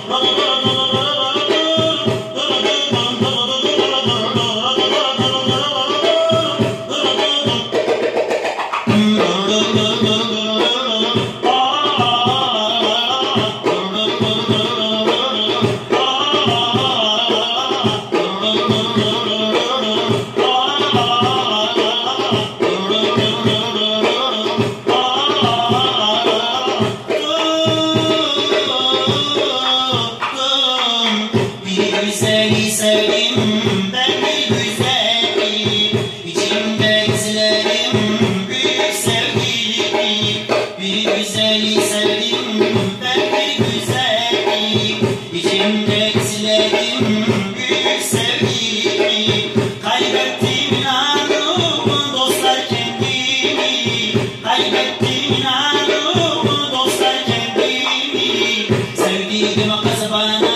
Güzeli sevdim ben bir güzeli, içimde izlerim büyük sevgili. Bir güzeli sevdim ben bir güzeli, içimde izlerim büyük sevgili. Kaybettim inandım dostlar kendimi, kaybettim inandım dostlar kendimi. Sevdiğim o kızı bana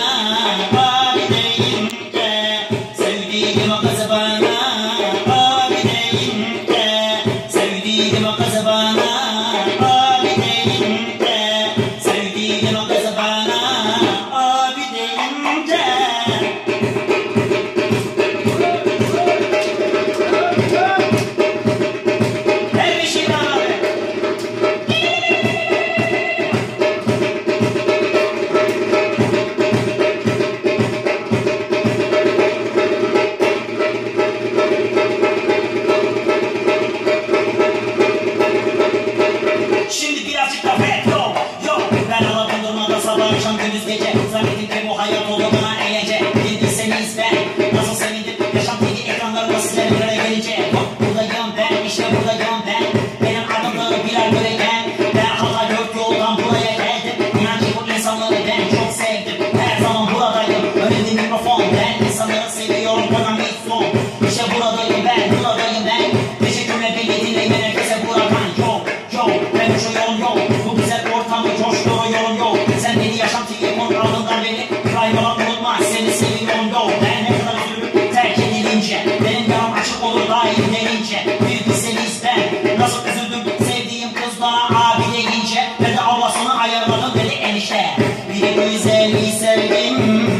akşam gündüz gece zannedin ki bu hayat oldu bana eğlence. Bildiyseniz ben nasıl sevindim yaşantıyı ekranlarında sizler bir araya gelince. Buradayım ben, işte buradayım ben, benim adımda birer göregen. Ben halka dört yoldan buraya geldim, inan ki bu insanları ben çok sevdim. Her zaman buradayım, önümde mikrofon, ben insanları seviyorum bana mikrofon. İşte buradayım ben, buradayım ben, teşekkürler beni dinleyin herkese buradan. Yo ben uçuyorum yo, bu güzel ortamı coşturuyorum yo. Sen beni yaşantıyı kontrolünden beni kaybolan unutma, seni seviyorum yo. Ben ne kadar üzülürüm terk edilince, benim yanım açık olur daim denince. Bir bilseniz ben nasıl üzüldüm sevdiğim kız bana abi deyince. Ve de ablasını ayarladım dedi enişte. Bir güzeli sevdim